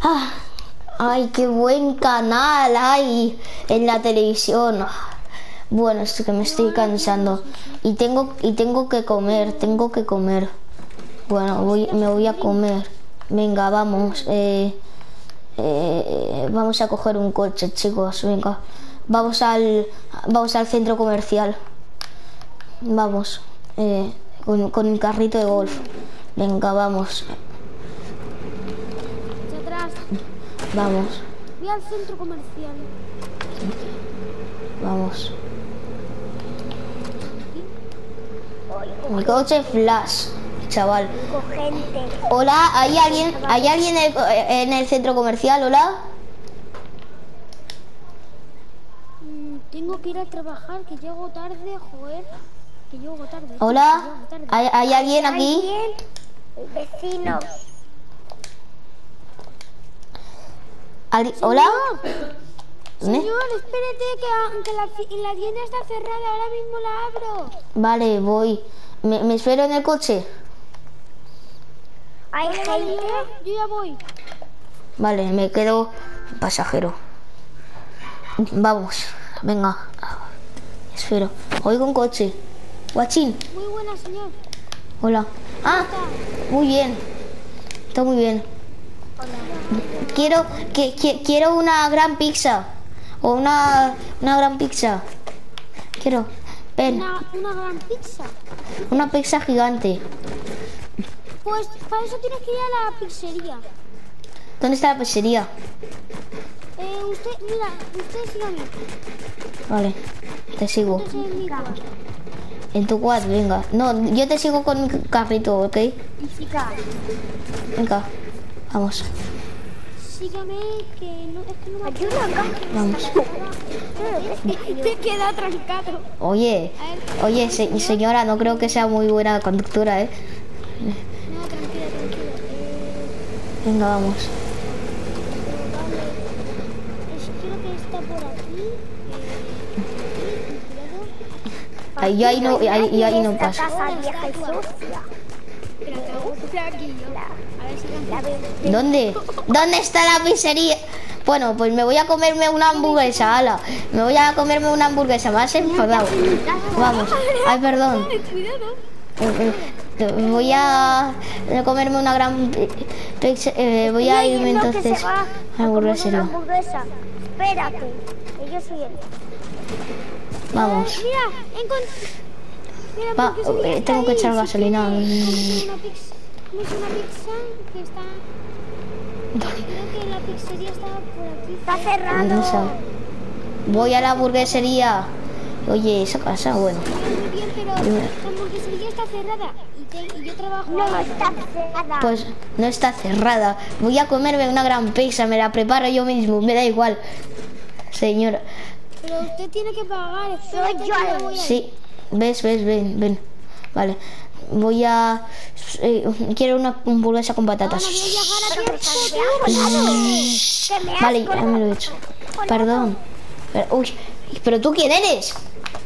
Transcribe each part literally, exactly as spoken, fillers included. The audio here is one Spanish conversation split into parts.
Ah, ay, qué buen canal hay en la televisión. Bueno, es que me estoy cansando. Y tengo, y tengo que comer, tengo que comer. Bueno, voy, me voy a comer. Venga, vamos. Eh, eh, vamos a coger un coche, chicos. Venga. Vamos al, vamos al centro comercial. Vamos. Eh, con, con el carrito de golf. Venga, vamos. Atrás. Vamos. Voy al centro comercial. Vamos. Mi coche flash, chaval. Gente. Hola, ¿hay alguien, ¿hay alguien en el, en el centro comercial? Hola. Mm, tengo que ir a trabajar, que llego tarde, joder. Que llego tarde. Hola, que llego tarde. ¿hay, ¿hay alguien aquí? ¿Alguien? Vecinos. ¿Alguien- ¿Hola? ¿Dónde? Señor, espérate, que, que la, la tienda está cerrada, ahora mismo la abro. Vale, voy. ¿Me, me espero en el coche? Hay Vale, vale, gente. yo, ya- yo ya voy. Vale, me quedo pasajero. Vamos, venga. Espero. Oigo un coche. Guachín. Muy buena, señor. Hola. Ah, muy bien. Está muy bien. Quiero, que, que- quiero una gran pizza. O una, una gran pizza. Quiero. Ven, Una, una gran pizza. una pizza gigante. Pues para eso tienes que ir a la pizzería. ¿Dónde está la pizzería? Eh, usted, mira, usted sígame. Vale, te sigo. Usted es mi cuarto. En tu quad, venga. No, yo te sigo con mi carrito, ¿ok? Chica. Venga, vamos. Sígame, que no, es que no me Ayuda acá. Vamos. Te queda trancado. Oye, oye, se- señora, no creo que sea muy buena conductora, ¿eh? No, tranquila, tranquila. Eh, Venga, vamos. vale. Es, creo que está por aquí. Eh, cuidado. Ahí, yo ahí no, ahí, yo ahí no Esta paso. casa Hola, vieja y estatua. sucia. Espera, aquí yo. A ver si La can- ven- ¿Dónde? ¿Dónde está la pizzería? Bueno, pues me voy a comerme una hamburguesa, ala. Me voy a comerme una hamburguesa, me has enfadado. Vamos. Ay, perdón. Cuidado. Eh, eh, Voy a comerme una gran pi- pizza. eh, voy a Estoy irme oyendo que entonces se va a a comer una hamburguesería. hamburguesa. Espérate, que yo soy el. Vamos. Mira, encontré. Mira, Va, porque sería eh, está tengo que ahí, echar si gasolina. quiere, compre una pizza. Es una pizza que está. Creo que la pizzería estaba por aquí. Está No cerrado. sé. Voy a la hamburguesería. Oye, esa casa, bueno. Muy bien, pero la hamburguesería está cerrada. Y, te- y yo trabajo. No ahí. está cerrada. Pues no está cerrada. Voy a comerme una gran pizza, me la preparo yo mismo, me da igual. Señora. Pero usted tiene que pagar. Espérate, Soy que yo. yo voy a ir. Sí, ves, ves, ven, ven. Vale. Voy a... eh, quiero una hamburguesa con Ah, patatas. no voy a llegar a Pero tiempo, me estás tío. colado. Que me has Vale, ya colado. me lo he hecho. Perdón. Pero, uy, ¿pero tú quién eres?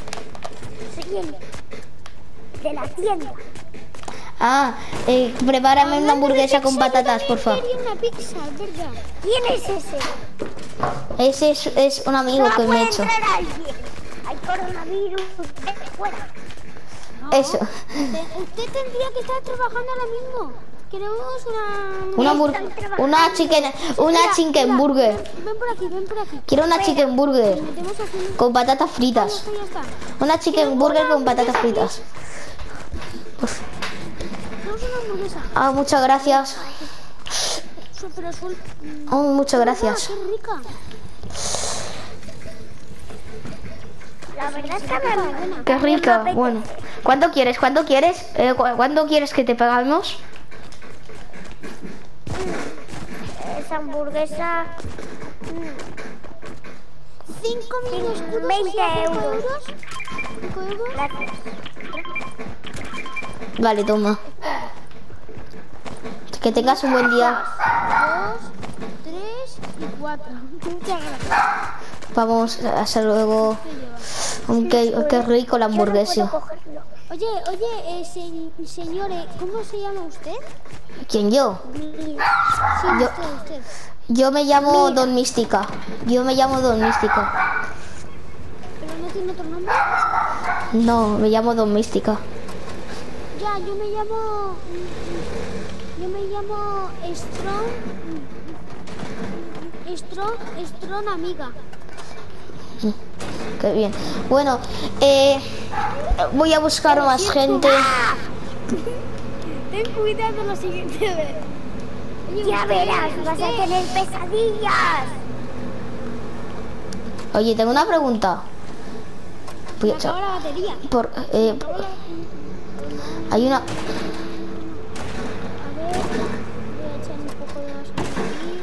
Soy el de la tienda. Ah, eh, prepárame una hamburguesa con patatas, por favor. Quería una pizza, es verdad. ¿Quién es ese? Ese es, es un amigo No que me puede he hecho. entrar alguien. Hay coronavirus. Vete fuera. Eso. Te- Usted tendría que estar trabajando ahora mismo. Queremos una... Una, hamburg- una chicken, una chicken burger. Ven, ven por aquí, ven por aquí. Quiero una chicken burger Metemos aquí. con patatas Ya fritas. está, ya está. Una chicken burger con patatas fritas. Tenemos una hamburguesa. Ah, muchas gracias. Su- Pero su... mm, Oh, muchas gracias. qué rica. La verdad es que me Qué rica. Bueno, ¿cuánto quieres? ¿Cuánto quieres? Eh, cu- ¿Cuánto quieres que te pagamos? esa hamburguesa. Cinco mil escudos. veinte o sea, cinco euros. Cinco euros. Gracias. Vale, toma. Que tengas un buen día. Dos, tres y cuatro. Muchas gracias. Vamos, hasta luego. Qué, qué rico la Yo no puedo hamburguesa. cogerlo. Oye, oye, eh, se- señores, ¿cómo se llama usted? ¿Quién yo? Bill. Sí, Yo- usted, usted. Yo me llamo Don Mística. Yo me llamo Don Mística. ¿Pero no tiene otro nombre? No, me llamo Don Mística. Ya, yo me llamo... Yo me llamo Strong... Strong... Strong amiga. Qué bien. Bueno, eh, voy a buscar más gente. Ten cuidado la siguiente vez. Oye, Ya usted, verás, vas a usted, tener pesadillas. Oye, tengo una pregunta. Voy Me a acaba echar- la batería. por, eh, Acaba la- hay una... A ver, voy a echar un poco de gasolina aquí.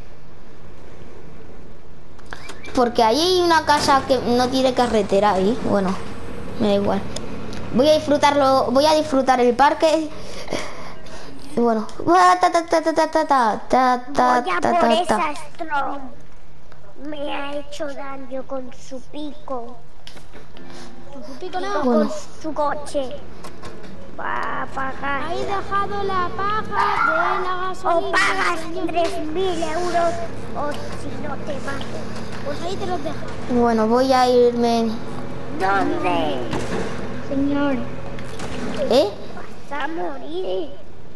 Porque ahí hay una casa que no tiene carretera ahí. Bueno, me da igual. Voy a disfrutarlo, voy a disfrutar el parque. Y bueno, ta ta ta ta ta ta ta ta ta Voy a ta por ta esa ta. Strong. Me ha hecho daño con su pico. Con su pico no. Con Bueno. su coche. Va a pagar. Habéis dejado la paja de la gasolina. O pagas señor. tres mil euros o si no te mato. Pues ahí te los dejo. Bueno, voy a irme. ¿Dónde? Señor, ¿Eh? Vas a morir.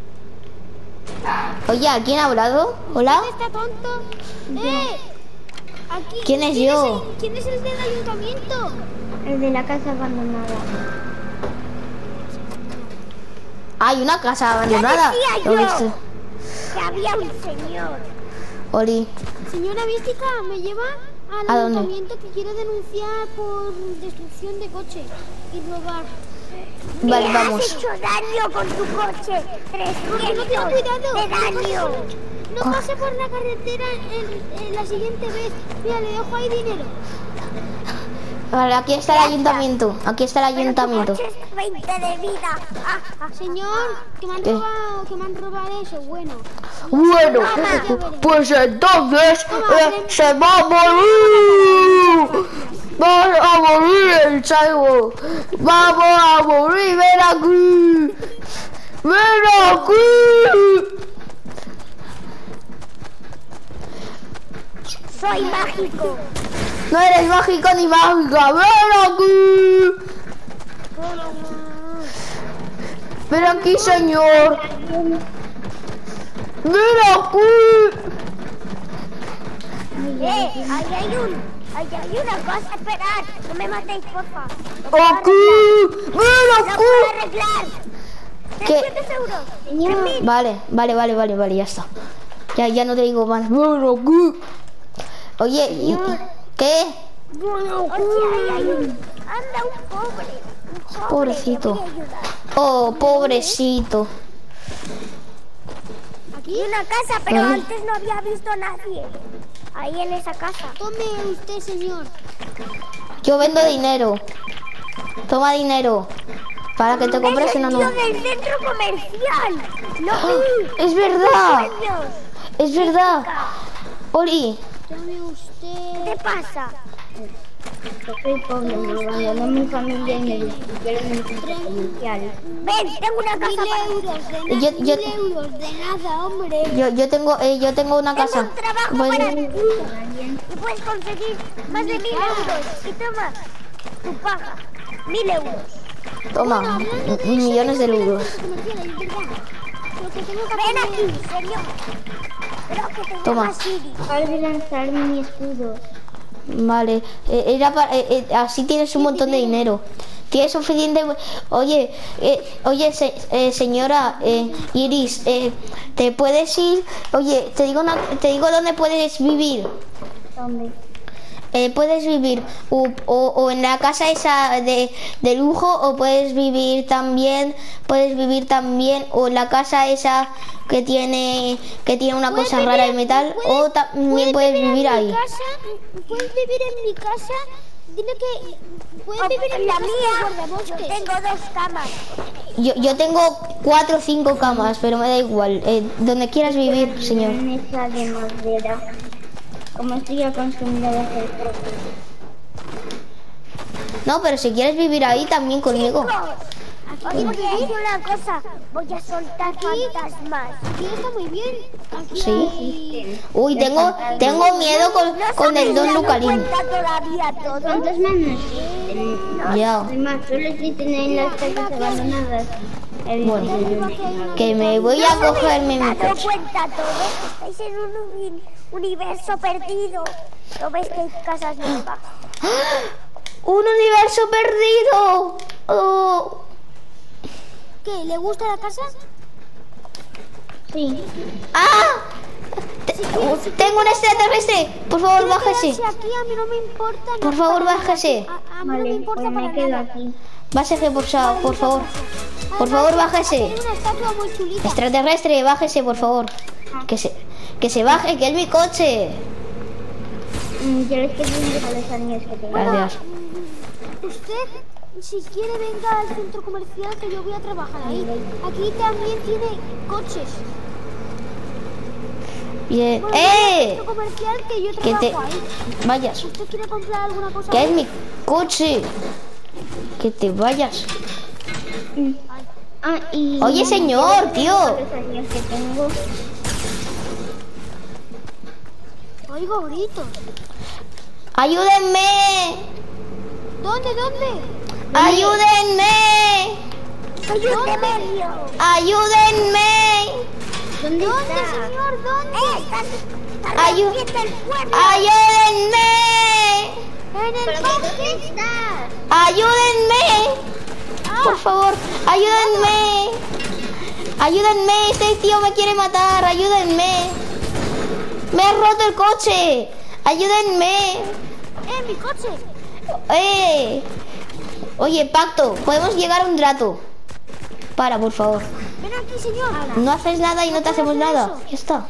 Oye, ¿a quién ha hablado? ¿Hola? ¿Quién está tonto? ¡Eh! Aquí, ¿Quién es ¿quién yo? el- ¿Quién es el del ayuntamiento? el de la casa abandonada. Hay una casa abandonada. decía Lo he yo. visto. Que había un señor. Oli. Señora Mística, me lleva al ¿A dónde? ayuntamiento que quiere denunciar por destrucción de coche y robar. Vale, Me vamos. has hecho daño con tu coche. Porque no tiene trescientos cuidado. de daño. No pase por la carretera en, en la siguiente vez. Mira, le dejo ahí dinero. Vale, aquí está el ayuntamiento. Aquí está el Pero tu ayuntamiento. coche es veinte de vida. Ah, ah, Señor, que me han ¿Qué? robado, que me han robado eso, bueno. Bueno, pues entonces eh, se va a morir. Va a morir el Chaibo. Vamos a morir, ven aquí. Ven aquí. soy mágico. No eres mágico ni mágica. Ven aquí. Ven aquí, señor. Ven aquí. Eh, ahí hay un, ahí hay una cosa, esperad. No me matéis, porfa. Aquí. Ven Lo aquí. puedo arreglar. ¿Qué? trescientos euros. Señor, Vale, vale, vale, vale, vale, ya está. Ya, ya no te digo más. Bueno, ¿qué? Oye, ¿y- y- ¿qué? Bueno, oye, ahí hay un, anda un pobre. Un pobre. Pobrecito. Le voy a ayudar. Oh, pobrecito. Aquí, Y una casa, pero Vale. antes no había visto a nadie. Ahí en esa casa. tome usted, señor. Yo vendo dinero. Toma dinero. Para que te compres ¡Es el una tío nueva. del centro comercial! ¡Lo vi! Es verdad. ¡Sueños! Es verdad. Oli, Tome ¿Qué usted. te pasa? soy pobre, me abandonó mi familia y me destruyeron el centro comercial. Ven, tengo una Mil casa para ti. euros, de nada, Yo- yo- mil euros, de nada, hombre. yo, yo tengo, eh, yo tengo una Tengo casa. un trabajo Pues- para ti. Y puedes conseguir más de mil euros. Y toma tu paga. Mil euros. Toma, Hablando de millones de eso, euros. comercial, es verdad. Lo que tengo que Ven hacer aquí, señor. Creo que te Toma. llamas Siri. Acabo de lanzar mi escudo. Vale, eh, era para, eh, eh, así tienes un montón de dinero. Tienes suficiente. Oye, eh, oye, se- eh, señora eh, Iris, eh, ¿te puedes ir? Oye, te digo, una- te digo dónde puedes vivir. ¿Dónde? Eh, puedes vivir o, o- o en la casa esa de, de lujo, o puedes vivir también, puedes vivir también, o en la casa esa que tiene que tiene una Puedes cosa vivir rara de en- metal, puedes- o también puedes vivir en ahí. mi casa, puedes vivir en mi casa. Dile que puedes O vivir en mi la casa de mía, yo guardabosques. tengo dos camas. Yo, yo tengo cuatro o cinco camas, pero me da igual. Eh, donde quieras vivir, señor. Una mesa de madera. Como estoy acostumbrada a hacer propio. No, pero si quieres vivir ahí también conmigo. Chicos, Oye, voy a decir una cosa. Voy a soltar fantasmas. Aquí está muy bien. Aquí Sí. hay... Uy, tengo, tengo miedo con, con el Don Lucarín. ¿Cuenta todavía todo? ¿Cuántos más no existen? Ya. Además, solo existen en las casas abandonadas. El Bueno. edificio. Que me voy a cogerme mi ¿Dado coche. cuenta todo? Estáis en un uni- universo perdido. ¿No ves que hay casas nuevas? ¡Un universo perdido! Oh. ¿Qué? ¿Le gusta la casa? Sí. ¡Ah! Te- Tengo un extraterrestre. Por favor, Quiero bájese. quedarse aquí, a mí no me importa. Por nada. favor, bájese. A, a mí no me Vale, importa pues para me quedo nada. aquí. Bájese, por, fa- por favor. Por favor, bájese. Hay una estatua muy chulita. Extraterrestre, bájese, por favor. Que se, que se baje, que es mi coche. Mm, Yo les quiero decir a los niños que tengo. Gracias. Usted, si quiere, venga al centro comercial que yo voy a trabajar ahí. Aquí también tiene coches. Bien. Bueno, venga al ¡Eh! centro comercial que yo Que trabajo te ahí. vayas. ¿Usted quiere comprar alguna cosa? Que es ahí? mi coche. Que te vayas. Ah, y... Oye, señor, tío. A los años que tengo. Oigo gritos. ¡Ayúdenme! ¿Dónde, dónde? ¡Ayúdenme! ¡Soy un demonio! ¡Ayúdenme! ¿Dónde ¿Dónde, está? señor? ¿Dónde? ¡Eh! ¡Estás, estás Ayu- rompiendo el pueblo! ¡Ayúdenme! En el ¿Pero parque. dónde está? ¡Ayúdenme! Ah, Por favor, ayúdenme. Ayúdenme, este tío me quiere matar. Ayúdenme. Me ha roto el coche. Ayúdenme. ¡Eh, mi coche! Eh. Oye, Pacto, podemos llegar a un trato. Para, por favor. Ven aquí, señor. No haces nada y no te hacemos nada. Ya está.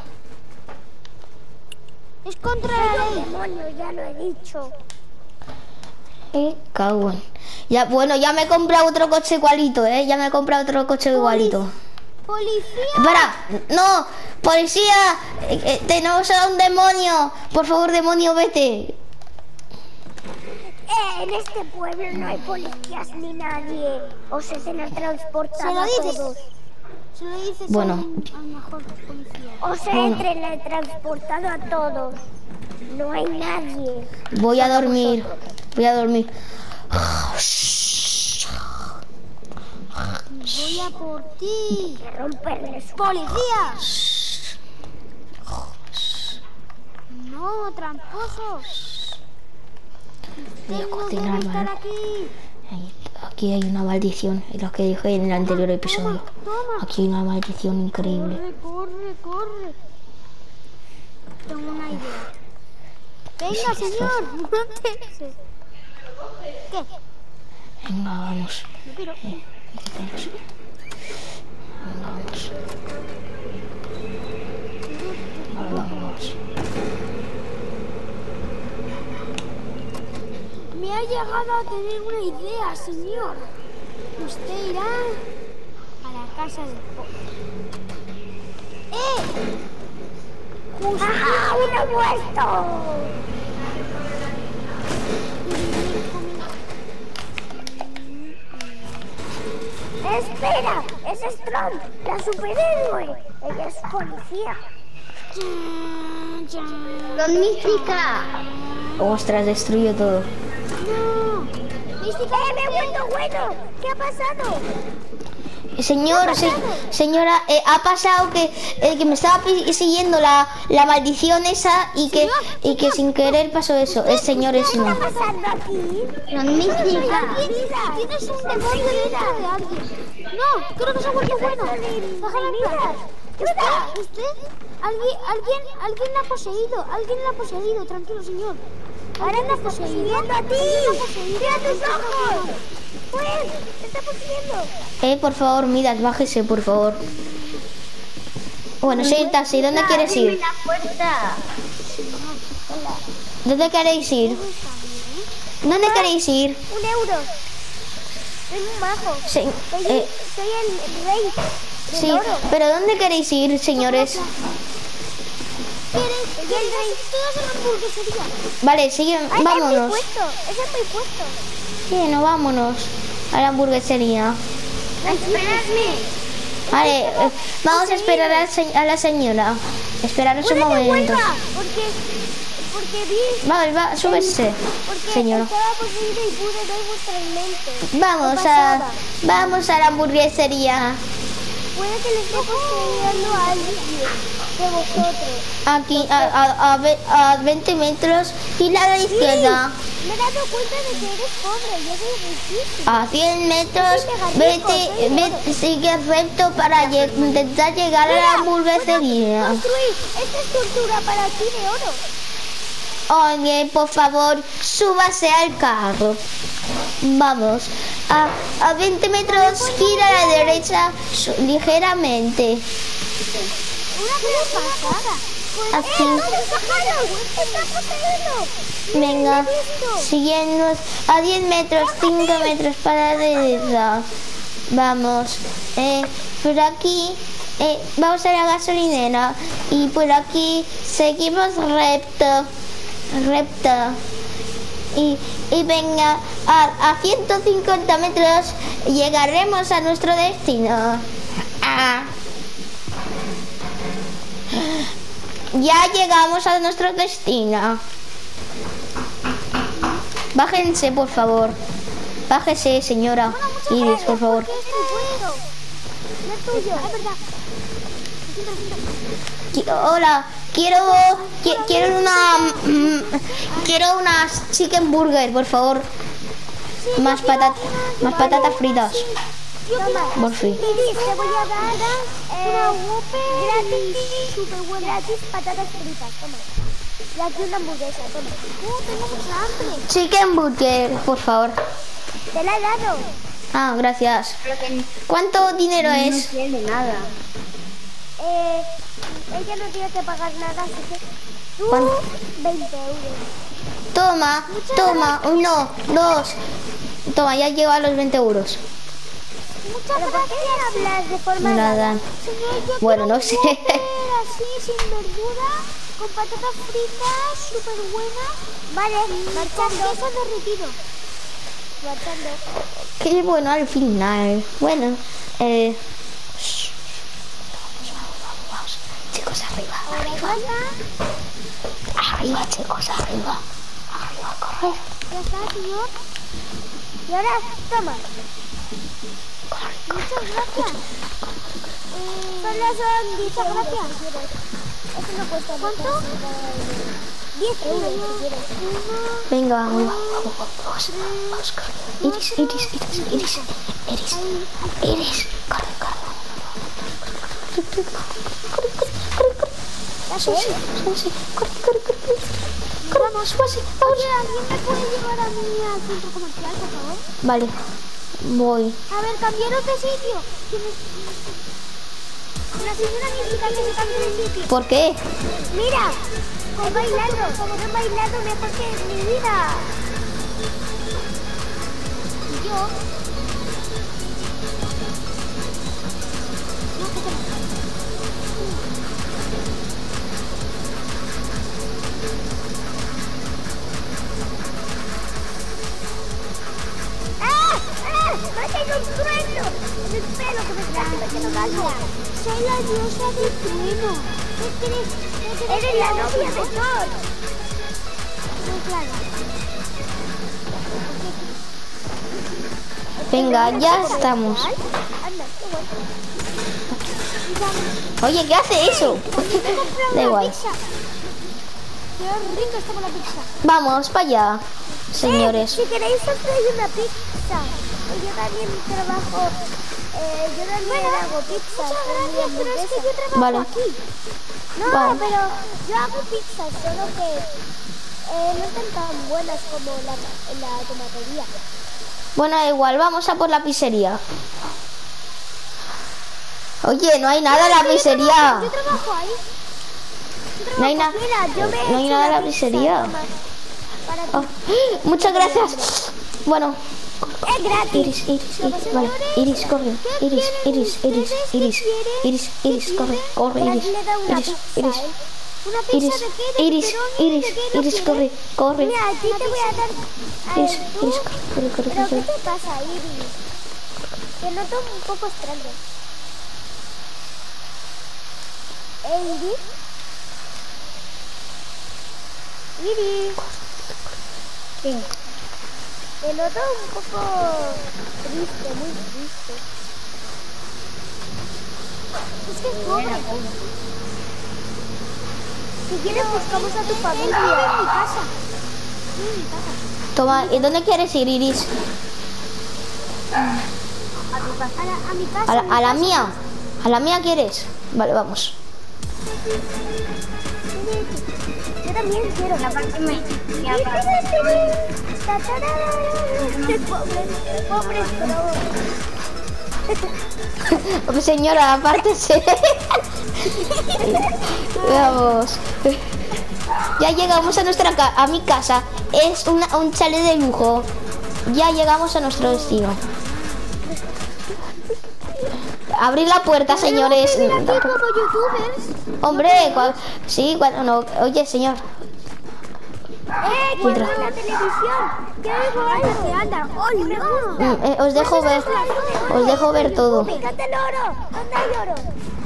Es contra la ley. Demonio, ya lo he dicho. Eh, cago en- Ya, bueno, ya me he comprado otro coche igualito, eh. Ya me he comprado otro coche igualito. ¡Policía! Espera, no, policía, eh, eh, tenemos a un demonio. Por favor, demonio, vete. Eh, en este pueblo no hay policías ni nadie. Os he teletransportado ¿Se lo a dices? todos. Se lo dices Bueno. a un- al mejor policía. Os he Bueno. teletransportado a todos. No hay nadie. Voy a dormir. Voy a dormir. Voy a por ti. Que romperles. ¡Policía! No, tramposos. Voy a Usted no cocinar, debe estar ¿vale? aquí. Ahí- Aquí hay una maldición, es lo que dije en el anterior episodio. Toma. Aquí hay una maldición increíble. Corre, corre, corre. Tengo una idea. Venga, señor, móntese. ¿Qué? Venga, vamos. Me piro. Venga, vamos. Ahora vamos. Me ha llegado a tener una idea, señor. Usted irá a la casa del pollo. ¡Eh! Justo. ¡Ah! ¡Uno muerto! ¡Espera! ¡Es Strong! ¡La superhéroe! Ella es policía. Chan, chan. Don Mística. Ostras, destruyo todo. No. Mística, ¡Eh, me he vuelto bueno! ¿Qué ha pasado? Señor, se- señora, eh, ha pasado que, eh, que me estaba persiguiendo la, la maldición esa y que, y que sin querer pasó eso. Es señor, es ¿Qué no. está pasando aquí? Don Mística. tienes un demonio dentro de alguien. No, creo que se ha vuelto bueno. Déjala en paz. ¿Usted? ¿Usted? ¿Alguien, alguien, alguien la ha poseído? ¿Alguien la ha poseído? Tranquilo, señor. Ahora me está persiguiendo a ti. ¡Mira tus ojos! ¡Pues! ¡Te está persiguiendo! Eh, por favor, Midas, bájese, por favor. Bueno, soy el taxi, ¿dónde quieres Ábreme ir? la puerta. ¿Dónde queréis ir? ¿Dónde queréis ir? Un euro. Soy un majo. Se- Soy, eh, soy el rey del sí, oro. pero ¿dónde queréis ir, señores? ¿Quieres, quieres todas en la hamburguesería? Vale, sigue, Ay, es mi vámonos. puesto. Ese es mi puesto. Sí, no, vámonos a la hamburguesería. Espérame. Vale, eh, vamos a esperar a la, se- a la señora. Esperaros un Puede que momento. vuelva, porque, porque vi, Vale, va, súbese, porque señora. estaba poseído y pude ver vuestra mente. Vamos ¿Qué a, pasaba? vamos a la hamburguesería. Puede que le esté poseyendo a alguien de vosotros. Aquí, a, a, a, ve- a veinte metros y la de la izquierda. Me he dado cuenta de que eres pobre y eres riquísimo. A cien metros, vete, vete, sigue recto para lle- intentar llegar a la hamburguesería. Construir esta escultura para ti de oro. Oye, por favor, súbase al carro. Vamos, a, a veinte metros, gira a la derecha su- ligeramente. Una pasada. Así. ¡Está poseído! Venga, siguiendo a diez metros, cinco metros para la derecha. Vamos, eh, por aquí, eh, vamos a la gasolinera y por aquí seguimos recto, recto. Y, y venga, a, a ciento cincuenta metros llegaremos a nuestro destino. Ah. Ya llegamos a nuestro destino. Bájense, por favor. Bájese, señora. Iris, por favor. ¿Qué es tu juego? No es tuyo, es verdad. Qui- Hola, quiero, qui- quiero una, mm, quiero una chicken burger, por favor. Más patatas, más patatas fritas. Toma, Por fin. Iris, te voy a dar eh, una Whopper gratis, super buena. Gratis patatas fritas, toma. Y aquí una hamburguesa, toma. Uh, tengo mucha hambre. Chicken burger, por favor. Te la he dado. Ah, gracias. Lo que ¿Cuánto dinero no es? tiene nada. Eh, ella no tiene que pagar nada, así que tú ¿Cuánto? veinte euros. Toma, toma, uno, dos. Toma, ya lleva los veinte euros. Muchas ¿Pero gracias. ¿Por qué hablas de forma Nada. rara? Señor, yo Bueno, quiero no sé. un Whopper así, sin verdura, con patatas fritas, súper buenas. Vale, marchando. Queso derretido. Marchando. Qué bueno al final. Bueno, eh... shh. Vamos, vamos, vamos. Chicos, arriba, Ahora arriba. ya está. Arriba, chicos, arriba. Arriba, corre. Ya está, señor. Y ahora, toma. Muchas gracias. Eh, Solo son diez gracias. Eso no cuesta. ¿Cuánto? diez euros. Uno, Venga, vamos, vamos, vamos. Vamos, corre. Iris, Iris, Iris, Iris. Iris, Iris. Corre, corre. Corre, corre, corre, corre. ya Sí, sé. sí, sí, sí. Corre, corre, corre. Corre, vamos, vamos. Oye, ¿alguien me puede llevar a mí al centro comercial, por favor? Vale, voy. A ver, cambiaros de sitio. Que me- La señora necesita que se cambie de sitio. ¿Por qué? Mira, he bailado, como he bailado mejor que en mi vida. Y yo. No, que te- ¡Ah! ¡Ah! ¡Me ha caído un trueno! En el pelo que me está haciendo calvo. Soy la diosa del trueno. ¿Qué crees? ¿Qué crees? Eres la novia de Thor. No, claro. Venga, ya estamos. Anda, qué bueno. Oye, ¿qué hace eso? Da igual. Qué rico está con la pizza. Vamos, para allá, señores. Eh, si queréis os traigo una pizza. Yo también trabajo. Eh, yo también hago pizza. Muchas gracias, pero es que yo trabajo Vale. aquí. No, Vale. pero yo hago pizza, solo que eh, no están tan buenas como la, la tomatería. Bueno, da igual, vamos a por la pizzería. Oye, no hay nada en la pizzería. Yo trabajo ahí. Yo trabajo, No hay na- mira, yo me he no hay hecho nada en una la pizza, pizzería. toma, para ti. Oh, muchas gracias. Bueno, Es gratis. Iris, Iris, Iris, vale. Iris, corre. Iris, Iris, Iris, Iris, Iris, Iris, corre, corre, Iris, Iris, Iris. Una pizza Iris, de qué, de Iris, pepperoni, Iris, de qué no Iris, quieres? corre, corre. Mira, a ti te voy a dar. A Iris, ver, tú. Iris, corre, corre, ¿Pero qué corre. te pasa, Iris? Te noto un poco extraño. ¿Eh, Iris? Iris. Sí. Te noto un poco triste, muy triste. Es que es pobre. Si quieres buscamos a tu familia en mi casa. En mi casa. Toma, ¿y dónde quieres ir, Iris? A, la, a mi casa. ¿A la, mi a la casa. mía? ¿A la mía quieres? Vale, vamos. Yo también quiero. La parte me... me Pobre, pobre, Oh, señora, apártese. Vamos. Ya llegamos a nuestra ca a mi casa. Es una, un chalet de lujo. Ya llegamos a nuestro destino. Abrir la puerta, señores. Aquí como youtubers. Hombre, cua- sí, cuando no. Oye, señor. ¡Eh! ¡Que Entra. la televisión! ¡Qué guay que anda! ¡Oh, no! Mm, eh, os dejo ver. Os dejo ver todo. ¡Me encanta el oro! ¿Dónde hay oro?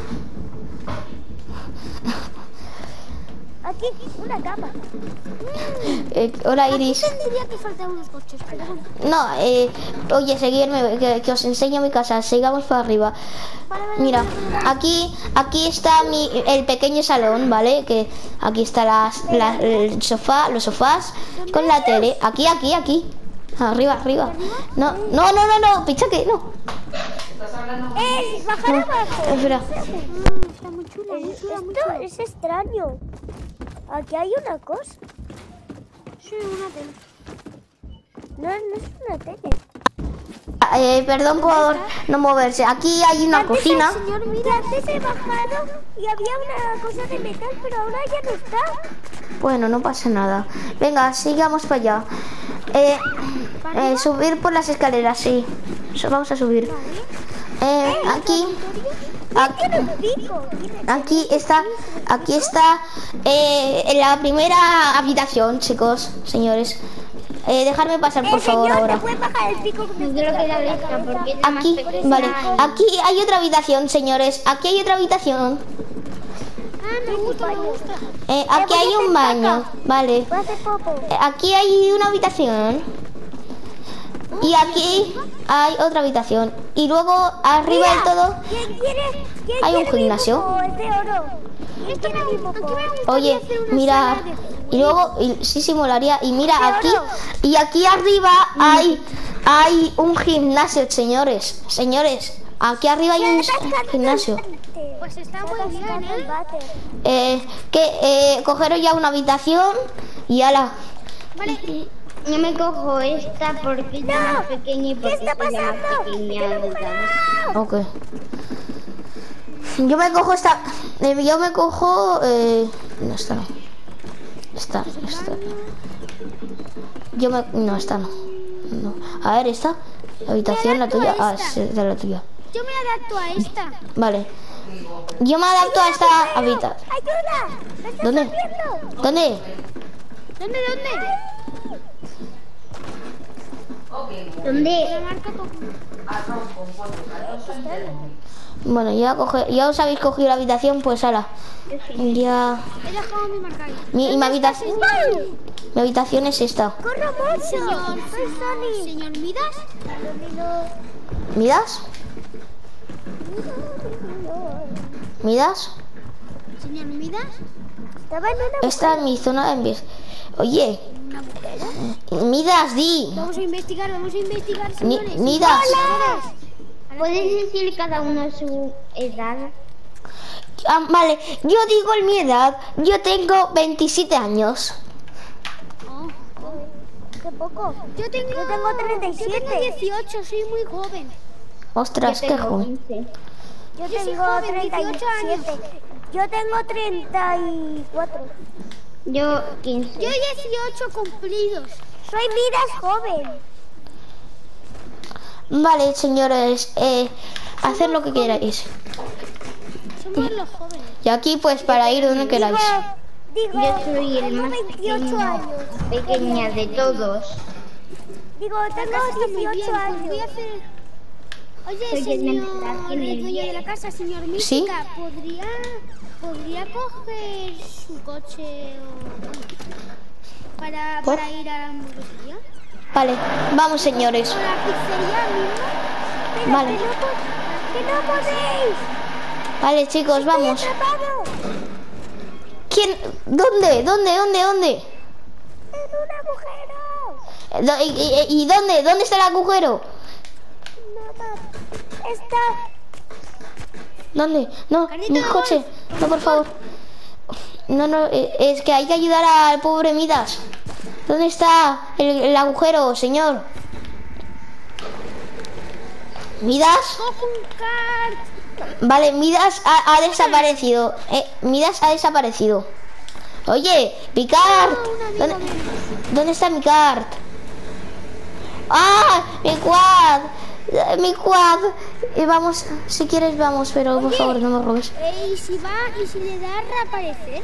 Aquí, una cama. Eh, hola, Iris. Tendría que faltar unos coches, pero bueno. No, eh, oye, seguidme, que, que os enseño mi casa. Sigamos para arriba. Vale, vale, Mira, vale, vale, vale. aquí, aquí está mi, el pequeño salón, ¿vale? Que aquí está las, las- el sofá, los sofás con la tele. Aquí, aquí, aquí. Arriba, arriba. No, no, no, no, no, pichaque, no. ¡Eh! ¡Bajar abajo! Espera. Mm, está muy chula, muy Es- chula, muy Esto chula. es extraño. Aquí hay una cosa. Sí, una tele. No, no es una tele. Eh, perdón por no moverse. Aquí hay una Antes cocina. el señor, mira, antes he bajado y había una cosa de metal, pero ahora ya no está. Bueno, no pasa nada. Venga, sigamos para allá. Eh, eh, subir por las escaleras, sí. So- Vamos a subir. Eh, aquí, aquí, Pico. aquí está, aquí está eh, en la primera habitación, chicos, señores. Eh, dejarme pasar, por favor, ahora. ¿Puedes bajar el pico? Yo creo que la esta porque es la más Aquí, pequeña. vale. Aquí hay otra habitación, señores. Aquí hay otra habitación. Ah, me gusta, me gusta. Eh, aquí hay un baño, vale. Voy a hacer popo. Eh, Aquí hay una habitación. Y aquí hay otra habitación. Y luego, arriba del todo, ¿Quién quiere? ¿Quién hay un quiere mi gimnasio. popo? El de oro. ¿Quién quiere mi popo? Aquí me gustaría Oye, hacer una mira, sala de juegos. y luego, y, sí, sí, molaría. Y mira, aquí, y aquí arriba hay, hay un gimnasio, señores. Señores, aquí arriba hay un gimnasio. Pues está muy bien, El ¿eh? váter. Eh, que, eh, cogeros ya una habitación y ala. Vale. Yo me cojo esta porque es la más pequeña y porque está soy la más pasando? pequeña del lado. Ok. Yo me cojo esta. eh, yo me cojo. Eh, no, esta no. Esta, esta. Yo me. No, esta no. No. A ver, esta. La habitación, la tuya. Ah, sí, esta es la tuya. Yo me adapto a esta. Vale. Yo me adapto a esta habitación. ¡Ayuda! ¡Me estás ¿Dónde? rompiendo! ¿Dónde? ¿Dónde, dónde? ¿Dónde? La marca con... Bueno, ya coge, ya os habéis cogido la habitación, pues ala. Ya. He dejado mi marca ahí. Mi, y mi habitación. Mi habitación es esta. ¡Corro mucho! Señor, ¡Soy Sonic! señor Midas. ¿Midas? ¿Midas? Señor Midas. Estaba en una... Esta es mi zona de envíos. Oye, Midas, di. Vamos a investigar, vamos a investigar, Ni- señores. Midas. ¿Puedes decir cada uno su edad? Ah, vale, yo digo en mi edad. Yo tengo veintisiete años. Oh, oh. ¡Qué poco! Yo tengo, Yo tengo treinta y siete. Yo tengo dieciocho, soy muy joven. Ostras, qué Tengo joven. quince. Yo Yo soy tengo joven, treinta y dieciocho años. siete. Yo tengo treinta y cuatro. Yo quince. Yo dieciocho cumplidos. Soy Midas joven. Vale, señores, eh, hacer lo que queráis. Somos los jóvenes. Y aquí, pues, para ir donde queráis. Digo, Yo soy el tengo más veintiocho pequeño, años. pequeña de todos. Digo, La casa tengo está muy bien, dieciocho pues voy a años. hacer... Oye, Soy el señor, mental que me el dueño de la viene. casa, señor ¿Sí? Mística, ¿podría, ¿podría coger su coche o, para, ¿Por? para ir a la hamburguesería? Vale, vamos señores. ¿O la pizzería misma? Pero Vale. que no, po- que no podéis. Vale, chicos, vamos. ¡Atrapado! ¿Quién? ¿Dónde? ¿Dónde? ¿Dónde? ¿Dónde? ¡En un agujero! Eh, do- ¿Y, y- y dónde? ¿Dónde está el agujero? Mamá, está... ¿Dónde? No, Carrito mi de coche. golf. No, por favor. No, no, eh, es que hay que ayudar al pobre Midas. ¿Dónde está el, el agujero, señor? ¿Midas? ¡Cojo un kart! Vale, Midas ha, ha desaparecido. Eh, Midas ha desaparecido. Oye, mi kart. Ah, un amigo ¿Dónde, menos. ¿Dónde está mi kart? ¡Ah! ¡Mi quad! Eh, ¡Mi quad! Eh, vamos, si quieres vamos, pero por Oye. favor no me robes. Eh, ¿Y si va y si le da a reaparecer?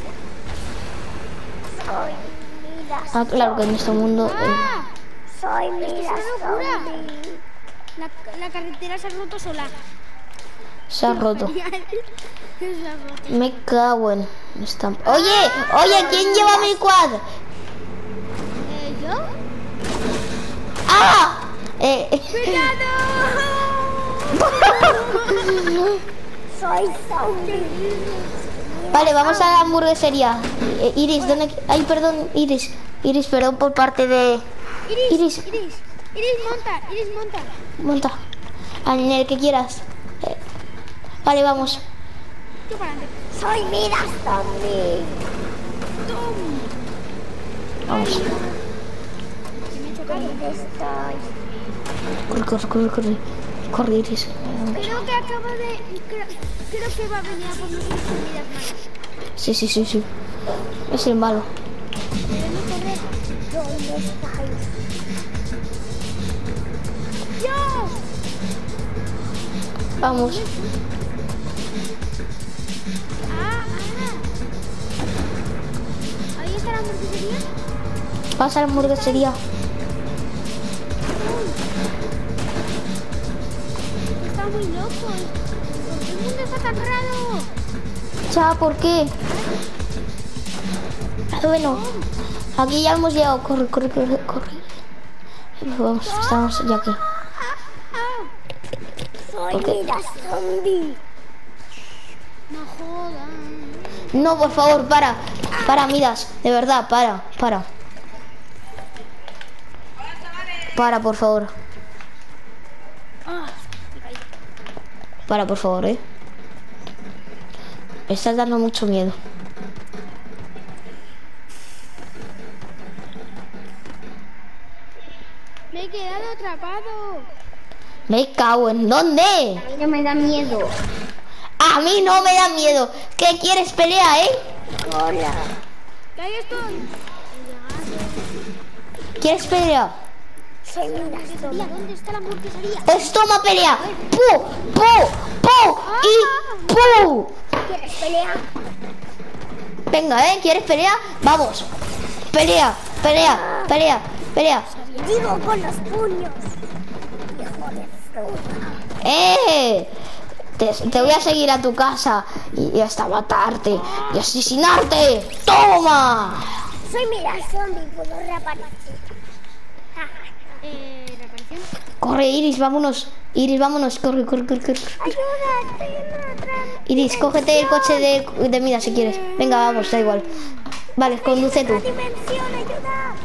Soy Midas. Ah, claro que en este mundo... eh, ¡Ah! Soy Es que es Midas una locura. Zombie. La, la carretera se ha roto sola. se ha roto. Se ha roto. Me cago en... esta- Oye, oye, ¿quién lleva mi quad? Eh, ¿Yo? ¡Ah! Eh, Soy zombie. vale, vamos a la hamburguesería. Eh, Iris, ¿dónde...? Ay, perdón, Iris. Iris, perdón por parte de... Iris, Iris. Iris, Iris, monta, Iris, monta. Monta. En el que quieras. Eh, vale, vamos. Tú para adelante. Soy Midas Zombie. Vamos. Que me he chocado. ¿Dónde estoy? Corre, corre, corre, corre. Corre, Iris. Creo que acaba de... Creo, creo que va a venir a por nosotros comidas malas. Sí, sí, sí, sí. Es el malo. Debemos correr. ¿Dónde estáis? ¡Dios! Vamos. Ah, ah. Ahí está la hamburguesería. Pasa a la hamburguesería. Está muy loco. ¿Por qué el mundo está tan raro? Chao, ¿por qué? Ah, bueno, aquí ya hemos llegado. Corre, corre, corre, corre. Vamos, estamos ya aquí. Soy ¿Por qué? Midas Zombie. No jodan. No, por favor, para. Para, Midas. De verdad, para, para. Para, por favor. Ah, me caí. Para, por favor, eh. Me estás dando mucho miedo. Me he quedado atrapado. Me cago en dónde. A mí no me da miedo. A mí no me da miedo. ¿Qué quieres, pelea, eh? Hola. Que ahí estoy. ¿Quieres pelea? Soy Midas Zombie. Mira, ¿dónde está la hamburguesería? Pues toma pelea. ¡Pu! ¡Pu! ¡Pu! ¡Y pu! ¿Quieres pelear? Venga, ¿eh? ¿Quieres pelea? Vamos. Pelea, pelea, pelea, pelea. Digo con los puños. Hijo de fruta. ¡Eh! Te, te voy a seguir a tu casa y, y hasta matarte y asesinarte. ¡Toma! Soy Midas Zombie. Puedo reaparecer. Eh, reaparición. Corre, Iris, vámonos. Iris, vámonos. Corre, corre, corre, corre. Ayuda, estoy en otra. Iris, cógete el coche de, de Mida si quieres. Venga, vamos, da igual. Vale, conduce tú. Dimensión, ayuda.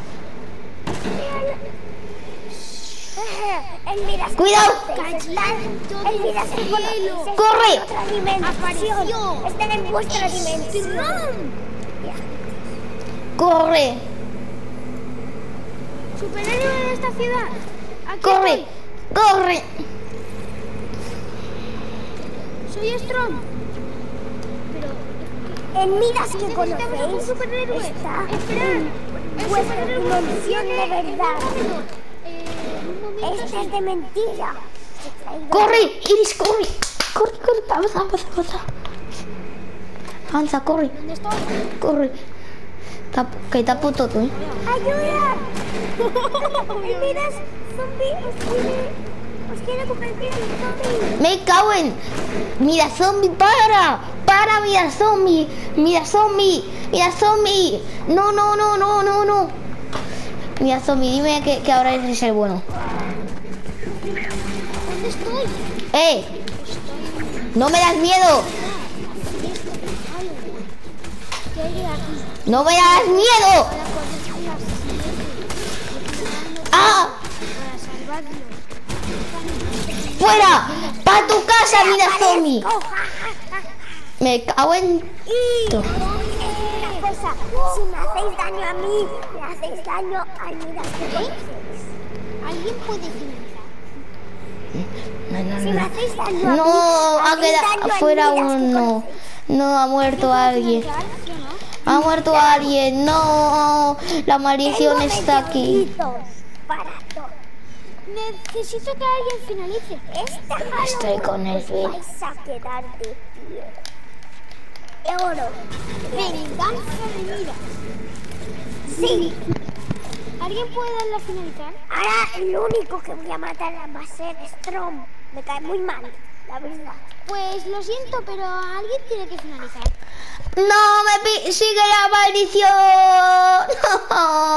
El Midas. ¡Cuidado! El Midas que conocéis está ¡Corre! en otra dimensión. Apareció. Están en vuestra dimensión. ¡Corre! Superhéroe de esta ciudad. Aquí ¡Corre! estoy. ¡Corre! Soy Strong. Pero El Midas que necesitamos a un conocéis superhéroe. está Espera. en El vuestra superhéroe dimensión de viene en un verdad. momento. Eh, en un momento. Este es de mentira. Te traigo- ¡Corre! ¡Iris, corre! ¡Corre, corre! ¡Avanza, avanza, avanza! Avanza, corre, ¿Dónde estoy? corre. Tapo, que tapo todo, ¿eh? ¡Ayuda! El Midas zombie os quiere Os quiero convertir en zombie. Me cago en... Mira, zombie, para. Para, mira, zombie. Mira, zombie. Mira, zombie. No, no, no, no, no, no. Mira, zombie, dime que, que ahora eres el bueno. ¿Dónde estoy? ¡Eh! ¡No me das miedo! ¿Qué hay de aquí? ¡No me das miedo! Para poder las ¡Ah! para salvarlo. ¡Fuera! ¡Pa' tu casa, mira, zombie! Me cago en... Una cosa, si me hacéis daño a mí, me hacéis daño al mira que ¿Alguien puede finalizar? No, no, Si me no. hacéis daño a mí, No, ha hacéis daño quedado al fuera Midas que uno. No, ha muerto alguien. ¿Sí o no? Ha muerto alguien. No, la maldición Tengo está aquí. meteoritos para todo. Necesito que alguien finalice. Esta Halloween Estoy con el Bill. vais a quedar de pie. Oro. Venganza de Midas. Sí. ¿Alguien puede darle a finalizar? Ahora el único que voy a matar va a ser Strom. Me cae muy mal, la verdad. Pues lo siento, pero alguien tiene que finalizar. No, me pi- sigue la maldición.